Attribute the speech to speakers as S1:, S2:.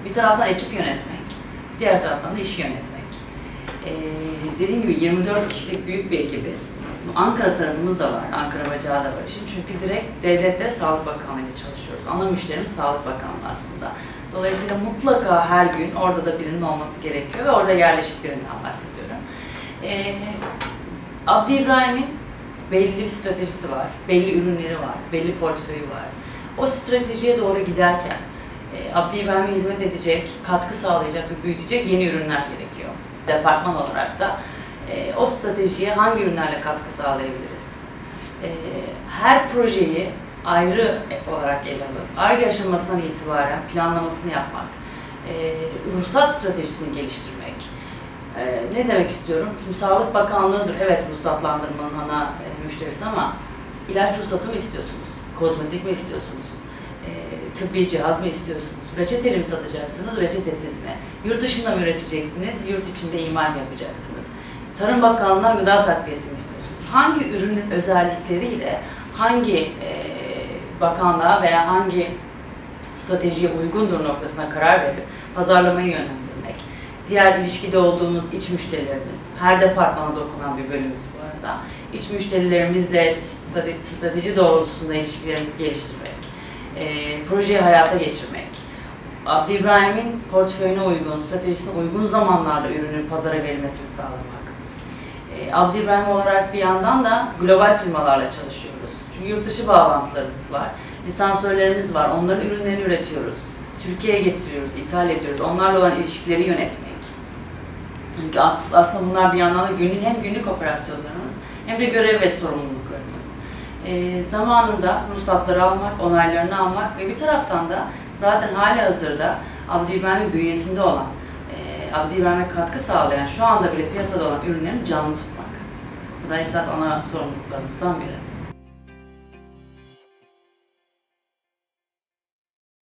S1: Bir taraftan ekip yönetmek, diğer taraftan da işi yönetmek. Dediğim gibi 24 kişilik büyük bir ekibiz. Ankara tarafımız da var, Ankara bacağı da var işin. Çünkü direkt devletle Sağlık Bakanlığı ile çalışıyoruz. Ana müşterimiz Sağlık Bakanlığı aslında. Dolayısıyla mutlaka her gün orada da birinin olması gerekiyor ve orada yerleşik birinden bahsediyorum. Abdi İbrahim'in belli bir stratejisi var, belli ürünleri var, belli portföyü var. O stratejiye doğru giderken Abdi İbrahim'e hizmet edecek, katkı sağlayacak ve büyütecek yeni ürünler gerekiyor. Departman olarak da o stratejiye hangi ürünlerle katkı sağlayabiliriz? Her projeyi ayrı olarak ele alıp, Ar-Ge aşamasından itibaren planlamasını yapmak, ruhsat stratejisini geliştirmek. Ne demek istiyorum? Şimdi Sağlık Bakanlığı'dır, evet ruhsatlandırmanın ana müşterisi ama ilaç ruhsatı mı istiyorsunuz? Kozmetik mi istiyorsunuz? Tıbbi cihaz mı istiyorsunuz? Reçeteli mi satacaksınız, reçetesiz mi? Yurt dışında mı üreteceksiniz, yurt içinde imal mi yapacaksınız? Tarım Bakanlığı'ndan gıda takviyesi mi istiyorsunuz? Hangi ürünün özellikleriyle hangi bakanlığa veya hangi stratejiye uygundur noktasına karar verip pazarlamayı yönlendirmek. Diğer ilişkide olduğumuz iç müşterilerimiz, her departmana dokunan bir bölümümüz bu arada. İç müşterilerimizle strateji doğrultusunda ilişkilerimizi geliştirmek, projeyi hayata geçirmek, Abdi İbrahim'in portföyüne uygun, stratejisine uygun zamanlarda ürünün pazara verilmesini sağlamak. Abdi İbrahim olarak bir yandan da global firmalarla çalışıyoruz. Çünkü yurt dışı bağlantılarımız var, lisansörlerimiz var, onların ürünlerini üretiyoruz. Türkiye'ye getiriyoruz, ithal ediyoruz, onlarla olan ilişkileri yönetmek. Çünkü aslında bunlar bir yandan da hem günlük operasyonlarımız hem de görev ve sorumluluklarımız. Zamanında ruhsatları almak, onaylarını almak ve bir taraftan da zaten halihazırda Abdi İbrahim'in bünyesinde olan, Abdi İbrahim'e katkı sağlayan, şu anda bile piyasada olan ürünlerin canlı tutmak. Bu da esas ana sorumluluklarımızdan biri.